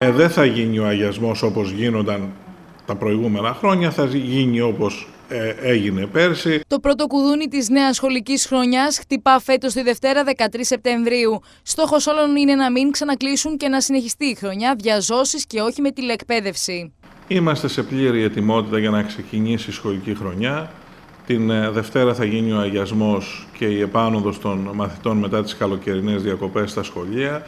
Δεν θα γίνει ο αγιασμός όπως γίνονταν τα προηγούμενα χρόνια, θα γίνει όπως έγινε πέρσι. Το πρώτο κουδούνι της νέας σχολικής χρονιάς χτυπά φέτος τη Δευτέρα 13 Σεπτεμβρίου. Στόχος όλων είναι να μην ξανακλείσουν και να συνεχιστεί η χρονιά διαζώσεις και όχι με τηλεκπαίδευση. Είμαστε σε πλήρη ετοιμότητα για να ξεκινήσει η σχολική χρονιά. Την Δευτέρα θα γίνει ο αγιασμός και η επάνωδος των μαθητών μετά τις καλοκαιρινές διακοπές στα σχολεία.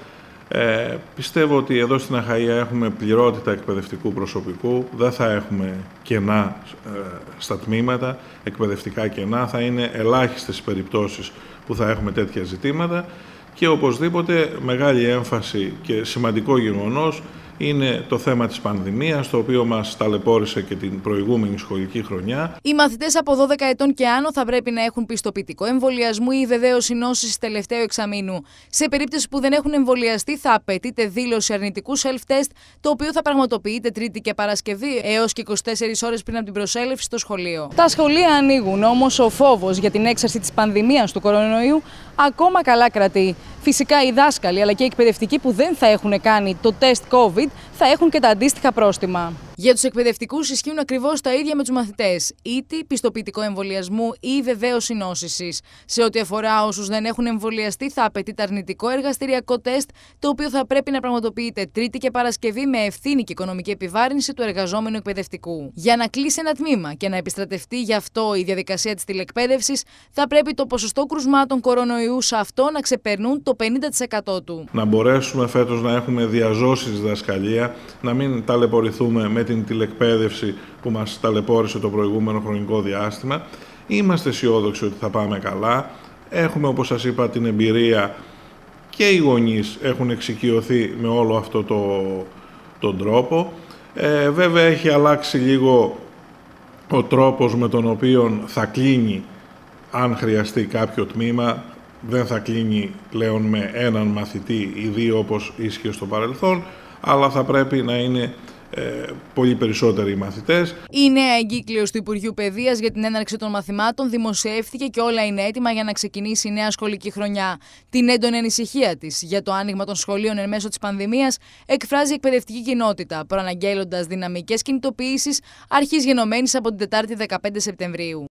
Πιστεύω ότι εδώ στην Αχαΐα έχουμε πληρότητα εκπαιδευτικού προσωπικού, δεν θα έχουμε κενά στα τμήματα, εκπαιδευτικά κενά, θα είναι ελάχιστες περιπτώσεις που θα έχουμε τέτοια ζητήματα και οπωσδήποτε μεγάλη έμφαση και σημαντικό γεγονός είναι το θέμα της πανδημίας, το οποίο μας ταλαιπώρησε και την προηγούμενη σχολική χρονιά. Οι μαθητές από 12 ετών και άνω θα πρέπει να έχουν πιστοποιητικό εμβολιασμού ή βεβαίωση νόσης τελευταίου εξαμήνου. Σε περίπτωση που δεν έχουν εμβολιαστεί, θα απαιτείται δήλωση αρνητικού self-test, το οποίο θα πραγματοποιείται Τρίτη και Παρασκευή έως και 24 ώρες πριν από την προσέλευση στο σχολείο. Τα σχολεία ανοίγουν, όμως ο φόβος για την έξαρση της πανδημίας του κορονοϊού ακόμα καλά κρατεί. Φυσικά οι δάσκαλοι αλλά και οι εκπαιδευτικοί που δεν θα έχουν κάνει το τεστ COVID θα έχουν και τα αντίστοιχα πρόστιμα. Για τους εκπαιδευτικούς ισχύουν ακριβώς τα ίδια με τους μαθητές, είτε πιστοποιητικό εμβολιασμού ή βεβαίωση νόσησης. Σε ό,τι αφορά όσους δεν έχουν εμβολιαστεί, θα απαιτείται αρνητικό εργαστηριακό τεστ, το οποίο θα πρέπει να πραγματοποιείται Τρίτη και Παρασκευή με ευθύνη και οικονομική επιβάρυνση του εργαζόμενου εκπαιδευτικού. Για να κλείσει ένα τμήμα και να επιστρατευτεί γι' αυτό η διαδικασία της τηλεκπαίδευσης, θα πρέπει το ποσοστό κρουσμάτων κορονοϊού σε αυτό να ξεπερνούν το 50% του. Να μπορέσουμε φέτος να έχουμε διαζώσει στη διδασκαλία, να μην ταλαιπωρηθούμε με την τηλεκπαίδευση που μας ταλαιπώρησε το προηγούμενο χρονικό διάστημα. Είμαστε αισιόδοξοι ότι θα πάμε καλά. Έχουμε, όπως σας είπα, την εμπειρία και οι γονείς έχουν εξοικειωθεί με όλο αυτό τον τρόπο. Βέβαια έχει αλλάξει λίγο ο τρόπος με τον οποίο θα κλείνει, αν χρειαστεί κάποιο τμήμα. Δεν θα κλείνει πλέον με έναν μαθητή ή δύο όπως ίσχυε στο παρελθόν, αλλά θα πρέπει να είναι πολύ περισσότεροι οι μαθητές. Η νέα εγκύκλειος του Υπουργείου Παιδείας για την έναρξη των μαθημάτων δημοσιεύθηκε και όλα είναι έτοιμα για να ξεκινήσει η νέα σχολική χρονιά. Την έντονη ανησυχία της για το άνοιγμα των σχολείων εν μέσω της πανδημίας εκφράζει η εκπαιδευτική κοινότητα, προαναγγέλλοντας δυναμικές κινητοποιήσεις αρχής γενομένης από την Τετάρτη 15 Σεπτεμβρίου.